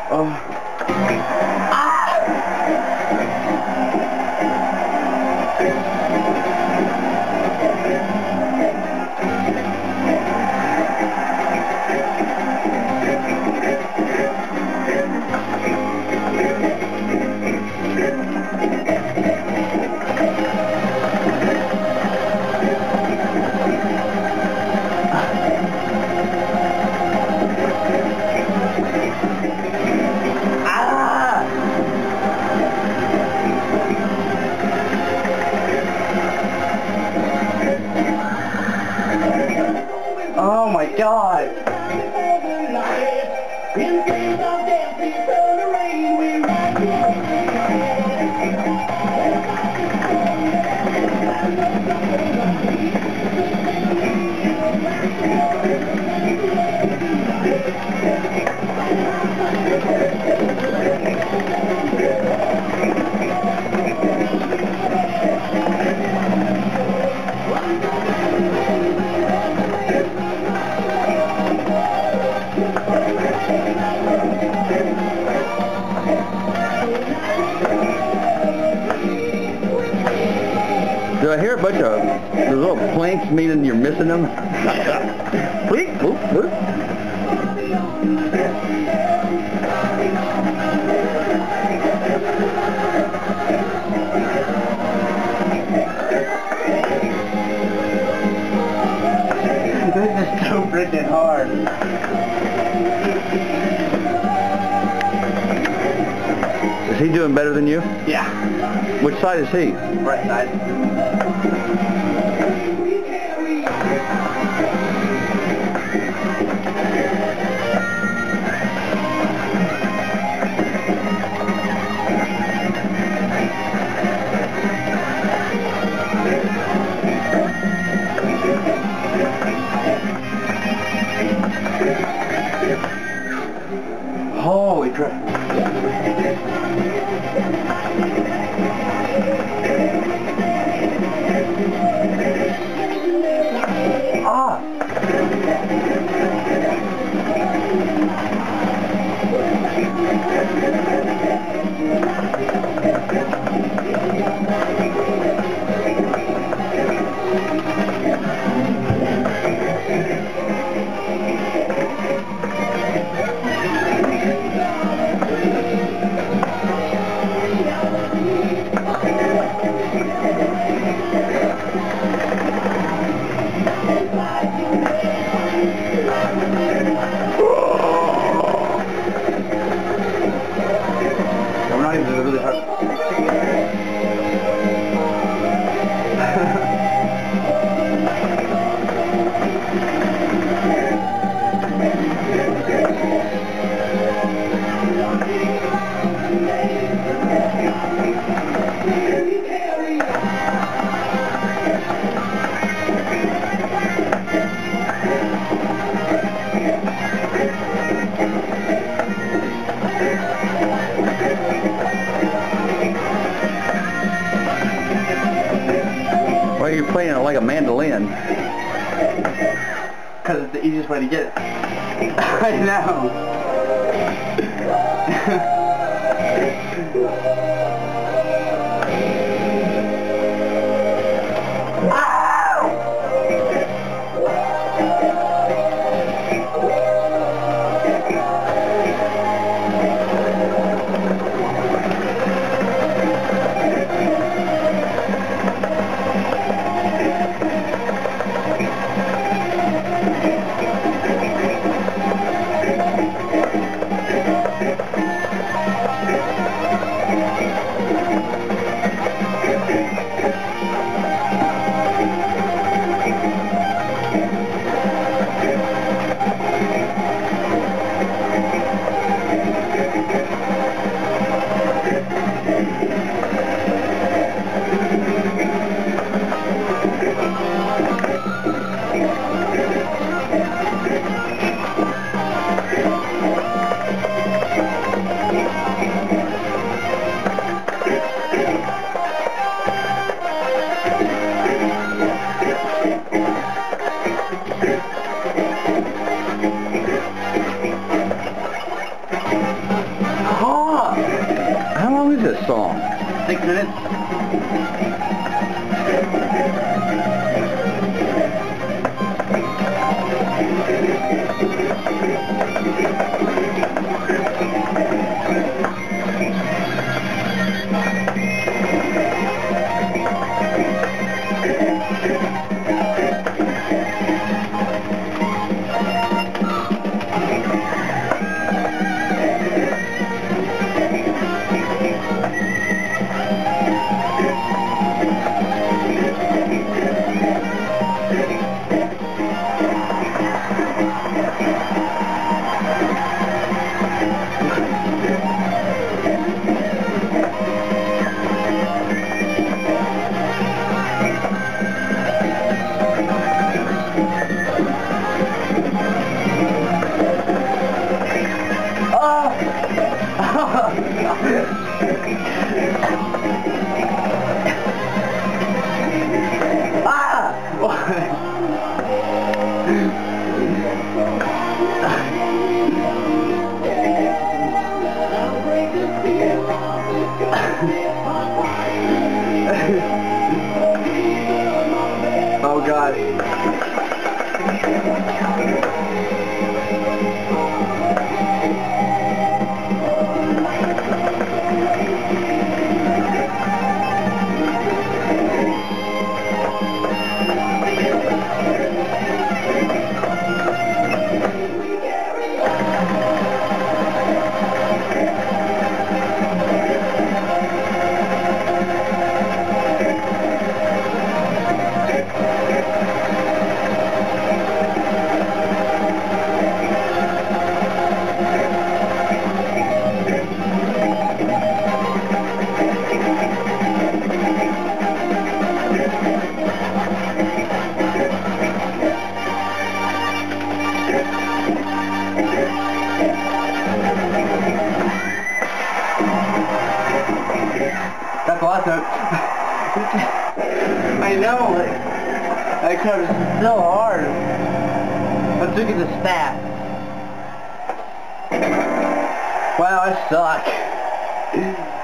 Oh my God! Do I hear a bunch of those little planks, meaning you're missing them? Bleep, boop, boop. This is so freaking hard. Is he doing better than you? Yeah. Which side is he? Right side. Holy crap. Ah! I'm not even really hard. Why are you playing it like a mandolin? Because it's the easiest way to get it. I know. 6 minutes. Oh God. That's awesome. I know, I tried so hard. Let's look at the stats. Wow, I suck.